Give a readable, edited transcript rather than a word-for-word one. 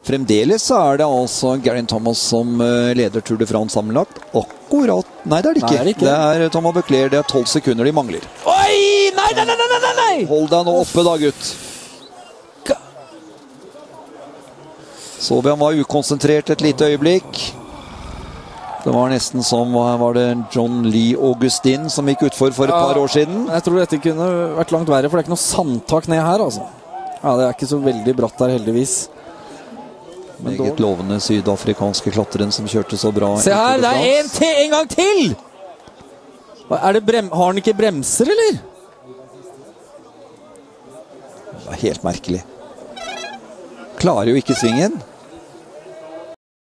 Fremdeles så det altså Geraint Thomas som leder Tour de France sammenlagt. Akkurat. Nei, det det ikke. Nei, det Thomas Voeckler. Det 12 sekunder de mangler. Oi! Nei! Hold deg nå oppe da, gutt. Så vi han var ukonsentrert et lite øyeblikk. Det var nesten som, var det John Lee Augustin som gikk utfor for et par år siden? Jeg tror dette kunne vært langt verre, for det ikke noe sandtak ned her, altså. Ja, det ikke så veldig bratt der, heldigvis. Meget lovende sydafrikanske klatteren som kjørte så bra. Se her, det en gang til! Har han ikke bremser, eller? Det helt merkelig. Klarer jo ikke svingen.